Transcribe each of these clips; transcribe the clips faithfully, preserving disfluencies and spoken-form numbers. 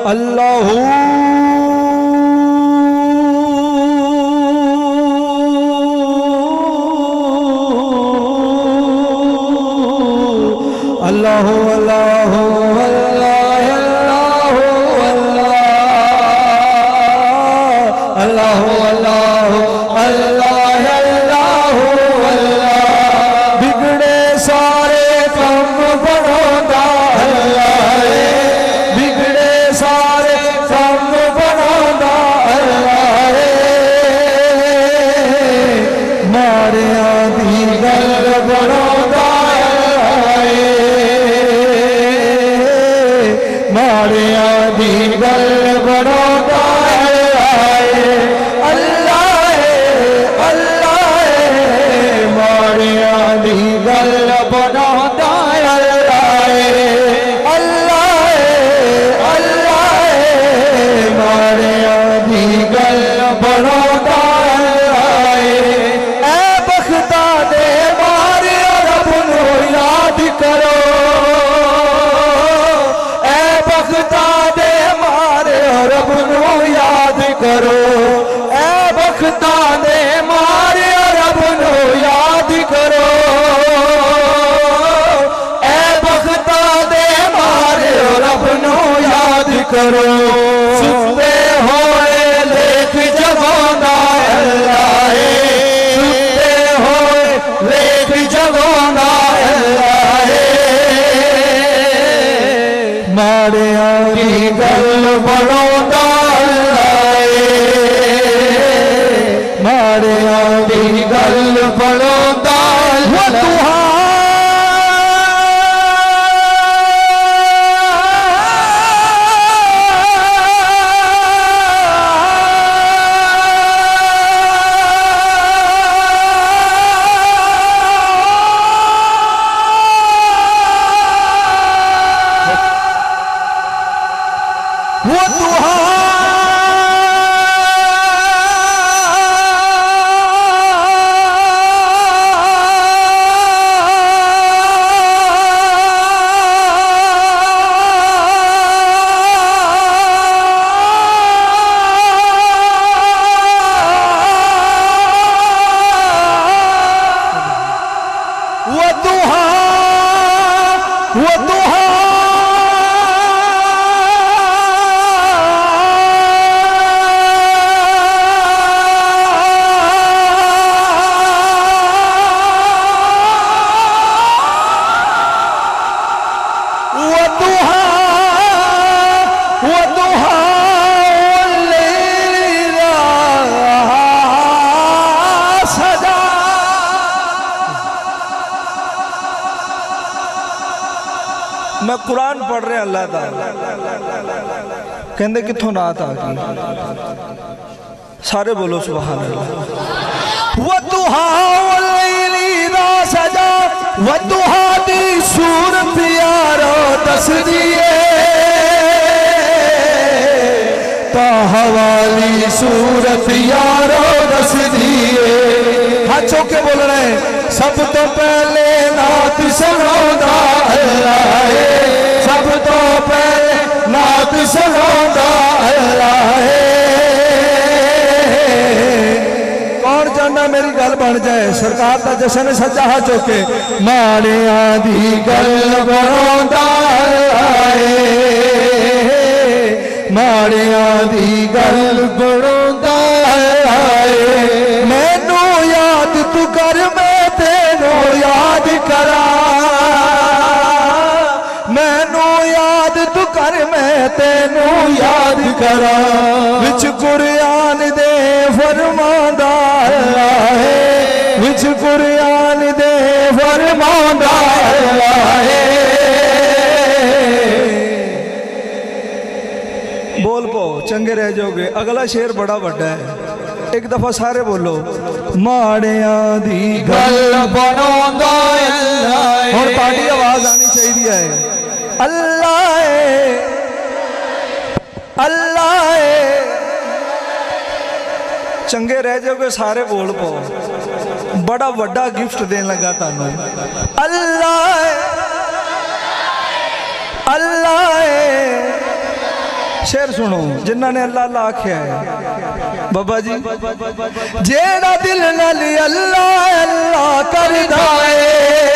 अल्लाहू अल्लाहू अल्लाहू अल्लाहू अल्लाहू अल्लाह अल्लाहू अल्लाह बिगड़े सारे कम बनोदा अल्लाह बिगड़े सारे कम बनोदा अल्लाह मारिया दी गल बनोदा मारिया दी गल बनोदा करो ए बख्ता दे मारे रब नो याद करो ए बख्ता दे मारे रब नो याद करो सुते होए लेख जगोंदा अल्लाह सुते होए लेख जगोंदा अल्लाह मारे आली गल बनोंदा मारे आली गल बनोंदा वो तुहा वो तुहा मैं कुरान पढ़ रहा अल्लाह ताला कहंदे किथों नात आ गई सारे बोलो सुभान अल्लाह वदुहा वल्लैली इज़ा सजा वदुहा दी सूरत यारो दस दिए ता हवाली सूरत यारो दस दिए हाथ चौक के बोल रहे हैं सब तो पहले नात सुनांदा अल्लाह सब तो पहले नात सुनांदा अल्लाह कौन चाहना मेरी गल बन जाए सरकार का जश्न सजा हाथ चौके माड़िया दी गल बनांदा अल्लाह माड़िया दी गल बनांदा अल्लाह मैनू याद तू कर मैं तेनू याद करा मैनू याद तू कर मैं तेनू याद करा विच कुरान दे फरमांदा अल्लाह विच कुरान दे फरमांदा अल्लाह बोल पो चंगे रह जाओगे अगला शेर बड़ा बड़ा है एक दफा सारे बोलो माड़िया दी गल बनांदा अल्लाह और पार्टी आवाज आनी चाहिए है अल्लाह अल्लाह चंगे रह जाओगे सारे बोल पाओ बड़ा बड़ा गिफ्ट देने लगा तानू अल्लाह अल्लाह शेर सुनो जिन्हों ने अल्लाह अल्लाह आख्या है बाबा जी जेड़ा दिल नाल अल्लाह अल्लाह करदा है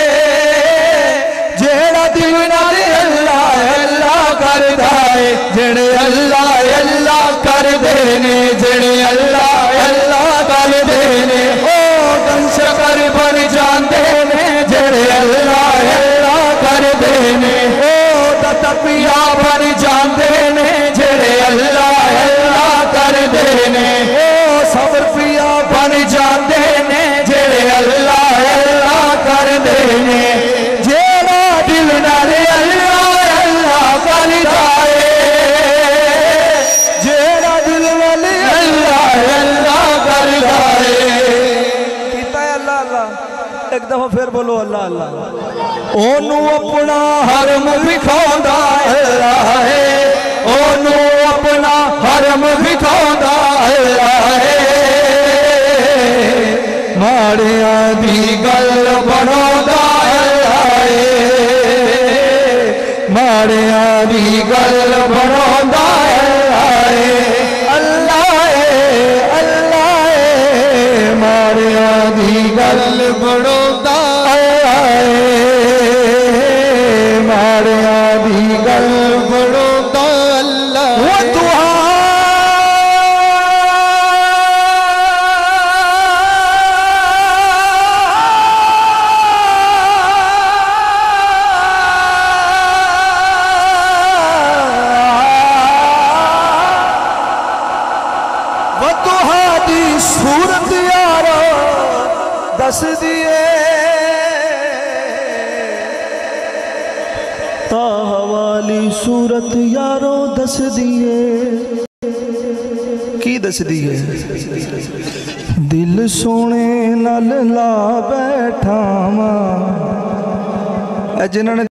जेड़ा दिल नाल अल्लाह अल्लाह करदा है जेड़े अल्लाह अल्लाह करदे ने जेड़े अल्लाह अल्लाह करदे ने ओ शकर बन जांदे ने जेड़े अल्लाह अल्लाह करदे ने ओ तपिया बन जांदे ने जेड़े अल्लाह अल्लाह करदे ने ओ सबर पिया बन जांदे ने जेड़े अल्लाह अल्लाह करदे ने जेड़ा दिल नाल अल्लाह अल्लाह करदा है जेड़ा दिल नाल अल्लाह अल्लाह करदा है कीता है अल्लाह अल्लाह एक दफा फिर बोलो अल्लाह अल्लाह ओनू अपना हरम विखाउंदा अल्लाह है ओनू अपना हरम विखाउंदा अल्लाह है माड़िया दी गल बनाउंदा अल्लाह है माड़िया दी गल बनाउंदा अल्लाह है अल्लाह है अल्लाह है माड़िया दी गल बनाउंदा अल्लाह है माड़िया दी गल बनाउंदा अल्लाह वो दुआ वो दुआ दी सूरत यारो दस दिए तावाली सूरत यारो दस दिए की दस दिए दिल सोने नल ला बैठा वा जिन्होंने